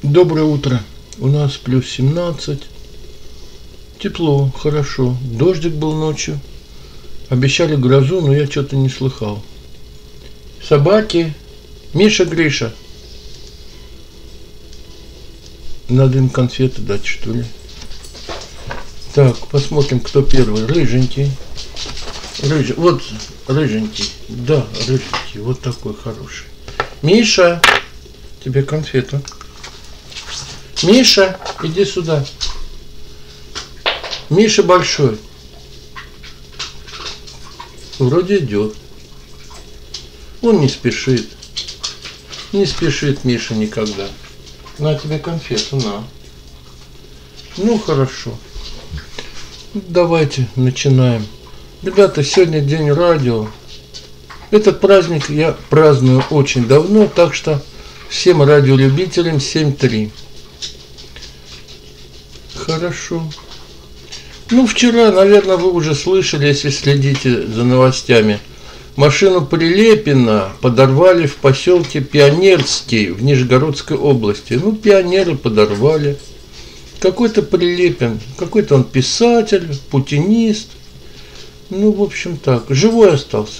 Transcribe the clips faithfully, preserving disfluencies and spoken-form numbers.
Доброе утро. У нас плюс семнадцать. Тепло, хорошо. Дождик был ночью. Обещали грозу, но я что-то не слыхал. Собаки. Миша, Гриша. Надо им конфеты дать, что ли. Так, посмотрим, кто первый. Рыженький. Рыжий. Вот рыженький. Да, рыженький. Вот такой хороший. Миша, тебе конфету. Миша, иди сюда. Миша большой. Вроде идет. Он не спешит. Не спешит Миша никогда. На тебе конфету, на. Ну, хорошо. Давайте начинаем. Ребята, сегодня день радио. Этот праздник я праздную очень давно, так что всем радиолюбителям семь три. Хорошо. Ну, вчера, наверное, вы уже слышали, если следите за новостями, машину Прилепина подорвали в поселке Пионерский в Нижегородской области. Ну, пионеры подорвали. Какой-то Прилепин, какой-то он писатель, путинист. Ну, в общем так, живой остался.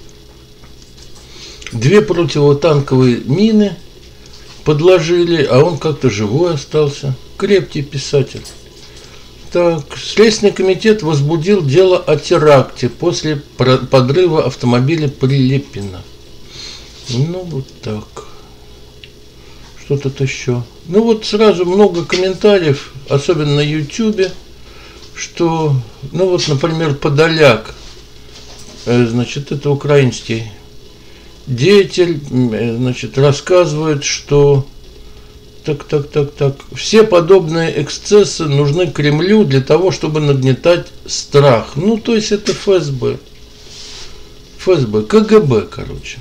Две противотанковые мины подложили, а он как-то живой остался. Крепкий писатель. Так, Следственный комитет возбудил дело о теракте после подрыва автомобиля Прилепина. Ну, вот так. Что тут еще? Ну, вот сразу много комментариев, особенно на Ютубе, что, ну, вот, например, Подоляк, значит, это украинский деятель, значит, рассказывает, что так, так, так, так, все подобные эксцессы нужны Кремлю для того, чтобы нагнетать страх. Ну, то есть это ФСБ. ФСБ, КГБ, короче.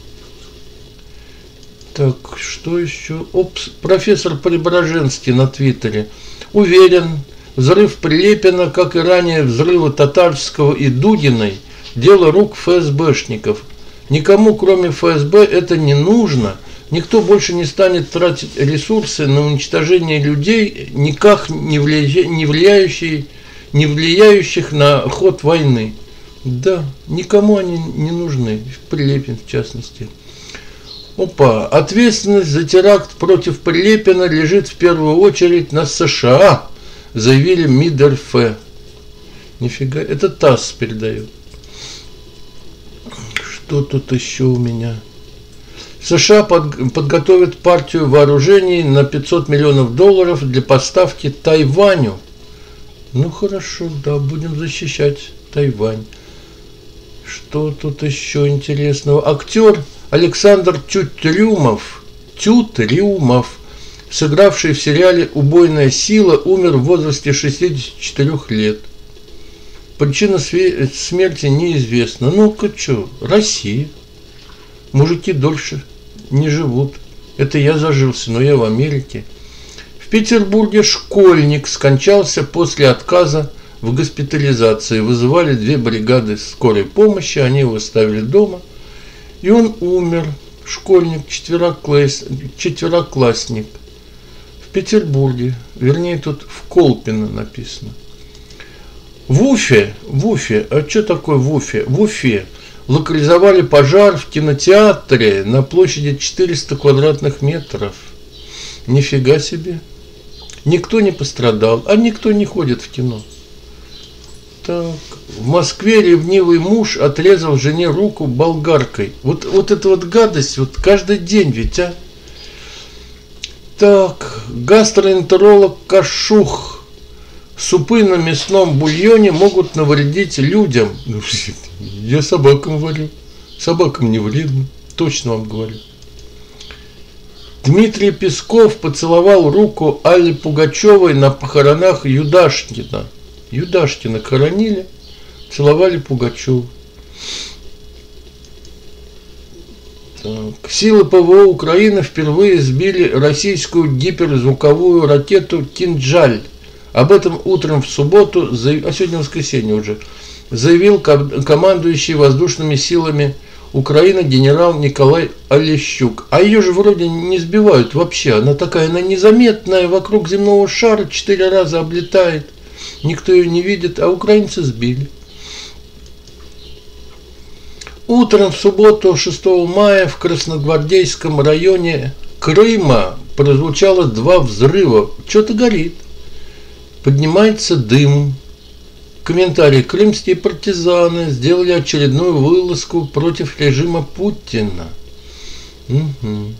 Так, что еще? Опс, профессор Преображенский на Твиттере. Уверен, взрыв Прилепина, как и ранее взрывы Татарского и Дугиной, дело рук ФСБшников. Никому, кроме ФСБ, это не нужно. Никто больше не станет тратить ресурсы на уничтожение людей, никак не влияющих, не влияющих на ход войны. Да, никому они не нужны, Прилепин в частности. Опа, ответственность за теракт против Прилепина лежит в первую очередь на США, заявили МИД РФ. Нифига, это ТАСС передает. Что тут еще у меня? США под, подготовят партию вооружений на пятьсот миллионов долларов для поставки Тайваню. Ну хорошо, да, будем защищать Тайвань. Что тут еще интересного? Актер Александр Тютрюмов, Тютрюмов, сыгравший в сериале «Убойная сила», умер в возрасте шестидесяти четырёх лет. Причина смерти неизвестна. Ну-ка, что, Россия. Мужики дольше не живут. Это я зажился, но я в Америке. В Петербурге школьник скончался после отказа в госпитализации. Вызывали две бригады скорой помощи, они его оставили дома. И он умер. Школьник, четверокласс... четвероклассник. В Петербурге. Вернее, тут в Колпино написано. В Уфе, в Уфе, а что такое в Уфе? В Уфе локализовали пожар в кинотеатре на площади четыреста квадратных метров. Нифига себе. Никто не пострадал, а никто не ходит в кино. Так, в Москве ревнивый муж отрезал жене руку болгаркой. Вот, вот эта вот гадость, вот каждый день ведь, а. Так, гастроэнтеролог Кашух. Супы на мясном бульоне могут навредить людям. Я собакам варю. Собакам не вредно. Точно вам говорю. Дмитрий Песков поцеловал руку Алле Пугачевой на похоронах Юдашкина. Юдашкина хоронили, целовали Пугачеву. Так. Силы ПВО Украины впервые сбили российскую гиперзвуковую ракету «Кинджаль». Об этом утром в субботу, а сегодня воскресенье уже, заявил командующий воздушными силами Украины генерал Николай Олещук. А ее же вроде не сбивают вообще. Она такая, она незаметная, вокруг земного шара четыре раза облетает. Никто ее не видит, а украинцы сбили. Утром в субботу, шестого мая, в Красногвардейском районе Крыма прозвучало два взрыва. Что-то горит. Поднимается дым. Комментарий. Крымские партизаны сделали очередную вылазку против режима Путина. Угу.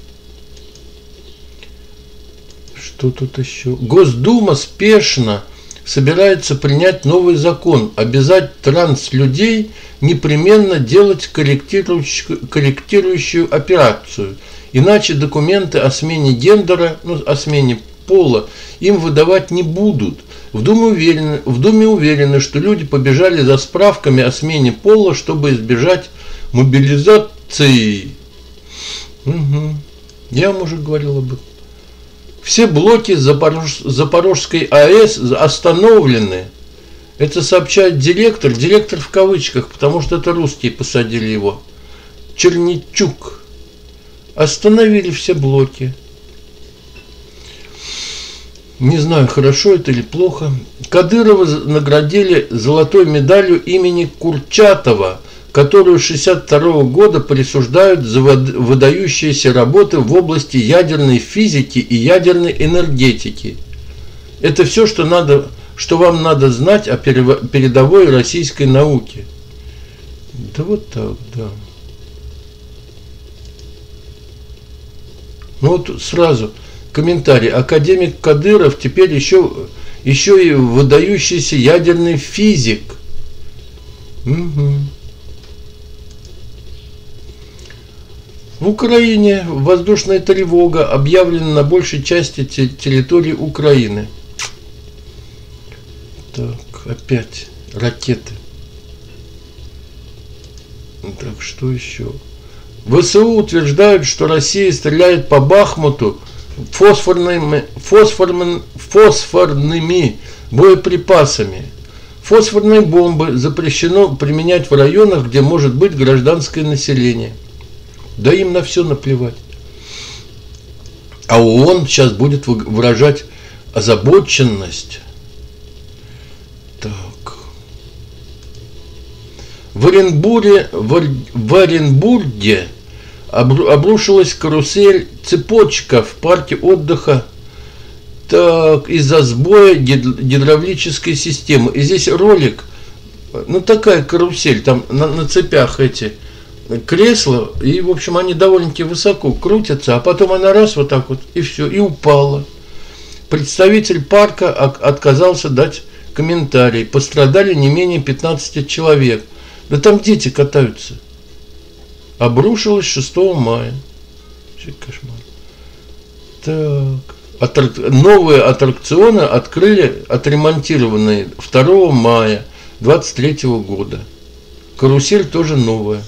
Что тут еще? Госдума спешно собирается принять новый закон, обязать транслюдей непременно делать корректирующую, корректирующую операцию. Иначе документы о смене гендера, ну, о смене пола им выдавать не будут. В Думе уверены, в Думе уверены, что люди побежали за справками о смене пола, чтобы избежать мобилизации. Угу. Я вам уже говорил об этом. Все блоки Запорож... Запорожской АЭС остановлены. Это сообщает директор, директор в кавычках, потому что это русские посадили его. Черничук. Остановили все блоки. Не знаю, хорошо это или плохо. Кадырова наградили золотой медалью имени Курчатова, которую с шестьдесят второго года присуждают за выдающиеся работы в области ядерной физики и ядерной энергетики. Это все, что, надо, что вам надо знать о передовой российской науке. Да вот так, да. Ну вот сразу комментарий. Академик Кадыров теперь еще, еще и выдающийся ядерный физик. Угу. В Украине воздушная тревога объявлена на большей части территории Украины. Так, опять ракеты. Так, что еще? ВСУ утверждают, что Россия стреляет по Бахмуту фосфорными, фосфорными, фосфорными боеприпасами. Фосфорные бомбы запрещено применять в районах, где может быть гражданское население. Да им на все наплевать. А ООН сейчас будет выражать озабоченность. Так. В Оренбурге, в Оренбурге обрушилась карусель «Цепочка» в парке отдыха так, из-за сбоя гидравлической системы. И здесь ролик, ну такая карусель, там на, на цепях эти кресла, и в общем они довольно-таки высоко крутятся, а потом она раз вот так вот, и все, и упала. Представитель парка отказался дать комментарий. Пострадали не менее пятнадцати человек. Да там дети катаются. Обрушилось шестого мая. Что кошмар. Так. Аттрак... Новые аттракционы открыли, отремонтированные второго мая двадцать третьего года. Карусель тоже новая.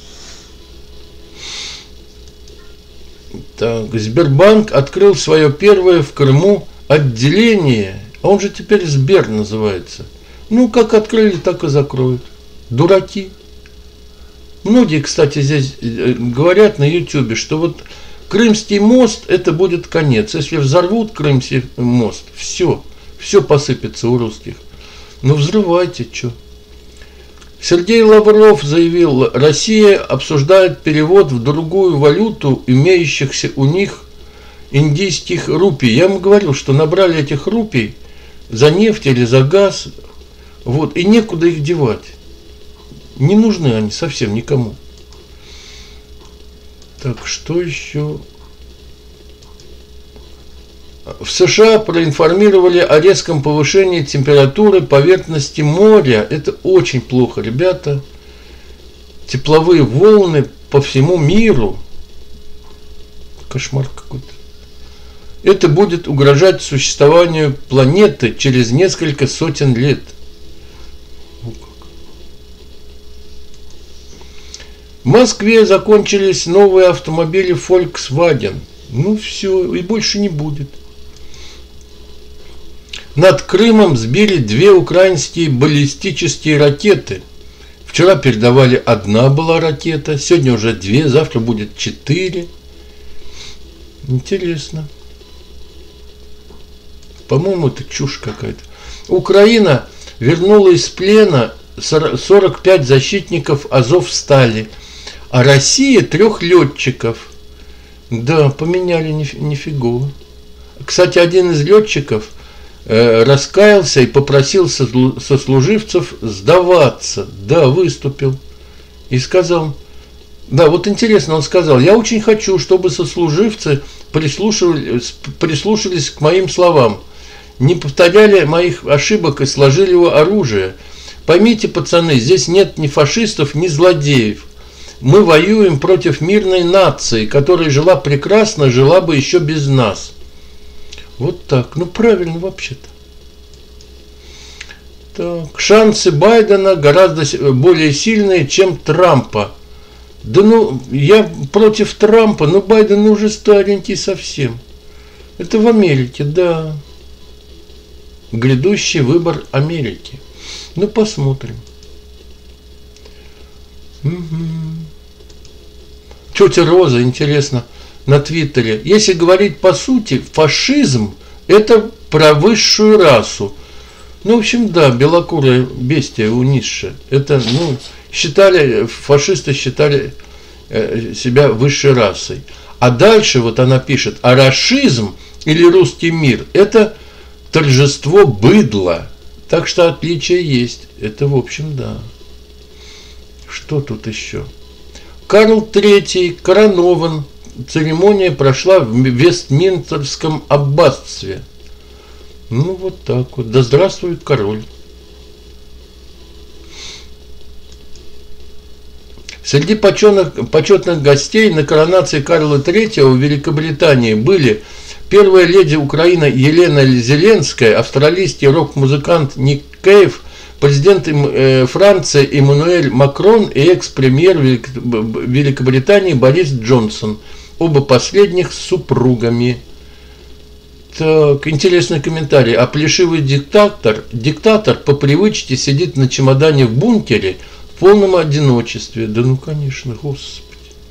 Так. Сбербанк открыл свое первое в Крыму отделение. А он же теперь Сбер называется. Ну, как открыли, так и закроют. Дураки. Многие, кстати, здесь говорят на ютубе, что вот Крымский мост, это будет конец. Если взорвут Крымский мост, все, все посыпется у русских. Ну, взрывайте, что. Сергей Лавров заявил, Россия обсуждает перевод в другую валюту имеющихся у них индийских рупий. Я вам говорил, что набрали этих рупий за нефть или за газ, вот, и некуда их девать. Не нужны они совсем никому. Так, что еще? В США проинформировали о резком повышении температуры поверхности моря. Это очень плохо, ребята. Тепловые волны по всему миру. Кошмар какой-то. Это будет угрожать существованию планеты через несколько сотен лет. В Москве закончились новые автомобили Volkswagen. Ну все, и больше не будет. Над Крымом сбили две украинские баллистические ракеты. Вчера передавали, одна была ракета, сегодня уже две, завтра будет четыре. Интересно. По-моему, это чушь какая-то. Украина вернула из плена сорок пять защитников Азовстали, а Россия трех летчиков. Да, поменяли нифигово. Кстати, один из летчиков э, раскаялся и попросил сослуживцев сдаваться. Да, выступил. И сказал, да, вот интересно, он сказал, я очень хочу, чтобы сослуживцы прислушивались, прислушались к моим словам, не повторяли моих ошибок и сложили его оружие. Поймите, пацаны, здесь нет ни фашистов, ни злодеев. Мы воюем против мирной нации, которая жила прекрасно, жила бы еще без нас. Вот так. Ну, правильно вообще-то. Так. Шансы Байдена гораздо более сильные, чем Трампа. Да ну, я против Трампа, но Байден уже старенький совсем. Это в Америке, да. Грядущий выбор Америки. Ну, посмотрим. Угу. Тетя Роза, интересно, на Твиттере. Если говорить по сути, фашизм – это про высшую расу. Ну, в общем, да, белокурая бестия у Ницше. Это, ну, считали, фашисты считали себя высшей расой. А дальше вот она пишет, а рашизм или русский мир – это торжество быдла. Так что отличие есть. Это, в общем, да. Что тут еще? Карл Третий коронован. Церемония прошла в Вестминстерском аббатстве. Ну, вот так вот. Да здравствует король. Среди почетных, почетных гостей на коронации Карла Третьего в Великобритании были первая леди Украины Елена Зеленская, австралийский рок-музыкант Ник Кейв, президент Франции Эммануэль Макрон и экс-премьер Великобритании Борис Джонсон. Оба последних с супругами. Так, интересный комментарий. А плешивый диктатор, диктатор по привычке сидит на чемодане в бункере в полном одиночестве. Да ну, конечно, господи.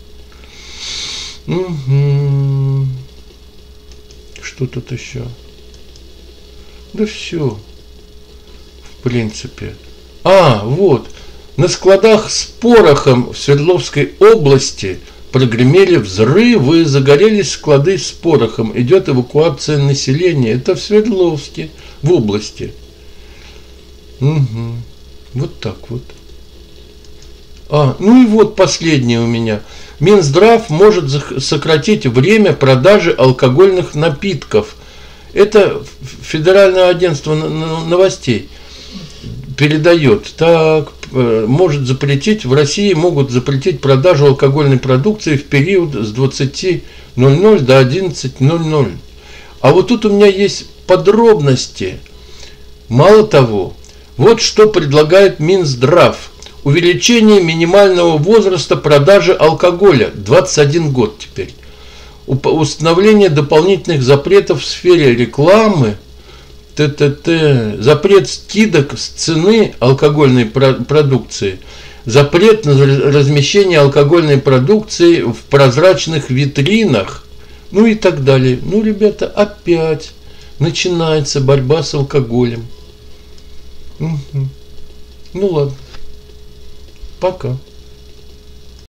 Угу. Что тут еще? Да все. В принципе. А, вот. На складах с порохом в Свердловской области прогремели взрывы, загорелись склады с порохом. Идет эвакуация населения. Это в Свердловске, в области. Угу. Вот так вот. А, ну и вот последнее у меня. Минздрав может сократить время продажи алкогольных напитков. Это Федеральное агентство новостей передает. Так, может запретить, в России могут запретить продажу алкогольной продукции в период с двадцати ноль-ноль до одиннадцати ноль-ноль. А вот тут у меня есть подробности. Мало того, вот что предлагает Минздрав. Увеличение минимального возраста продажи алкоголя, двадцать один год теперь. Установление дополнительных запретов в сфере рекламы, т.т.т. Запрет скидок с цены алкогольной продукции, запрет на размещение алкогольной продукции в прозрачных витринах, ну и так далее. Ну, ребята, опять начинается борьба с алкоголем. Угу. Ну ладно. Пока.